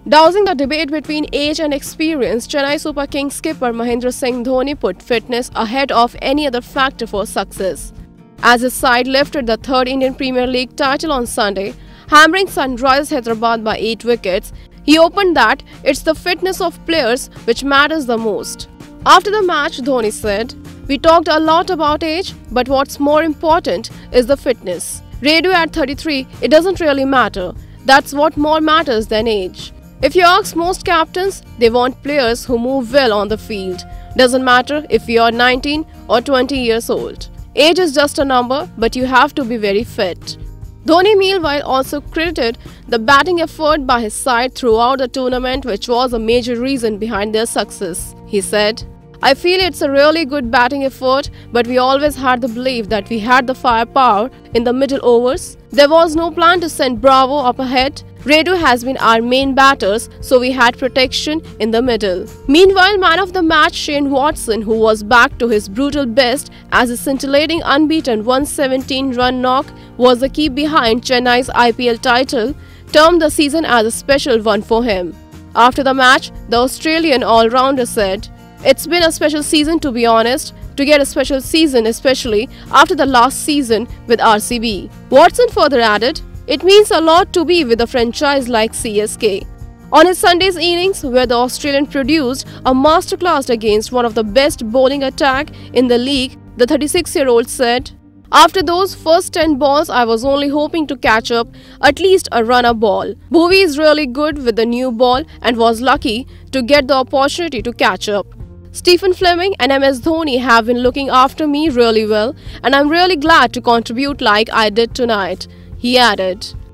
Dousing the debate between age and experience, Chennai Super Kings skipper Mahendra Singh Dhoni put fitness ahead of any other factor for success. As his side lifted the third Indian Premier League title on Sunday, hammering Sunrisers Hyderabad by 8 wickets, he opened that it's the fitness of players which matters the most. After the match, Dhoni said, "We talked a lot about age, but what's more important is the fitness. Radu at 33, it doesn't really matter. That's what more matters than age." If you ask most captains, they want players who move well on the field. Doesn't matter if you're 19 or 20 years old. Age is just a number, but you have to be very fit. Dhoni meanwhile also credited the batting effort by his side throughout the tournament, which was a major reason behind their success. He said, "I feel it's a really good batting effort, but we always had the belief that we had the firepower in the middle overs. There was no plan to send Bravo up ahead. Radu has been our main batters, so we had protection in the middle." Meanwhile, man of the match Shane Watson, who was back to his brutal best as a scintillating unbeaten 117-run knock was the key behind Chennai's IPL title, termed the season as a special one for him. After the match, the Australian all-rounder said, "It's been a special season, to be honest, to get a special season especially after the last season with RCB." Watson further added, "It means a lot to be with a franchise like CSK." On his Sunday's innings, where the Australian produced a masterclass against one of the best bowling attack in the league, the 36-year-old said, "After those first 10 balls, I was only hoping to catch up at least a runner ball. Bhuvi is really good with the new ball and was lucky to get the opportunity to catch up. Stephen Fleming and MS Dhoni have been looking after me really well, and I'm really glad to contribute like I did tonight," he added.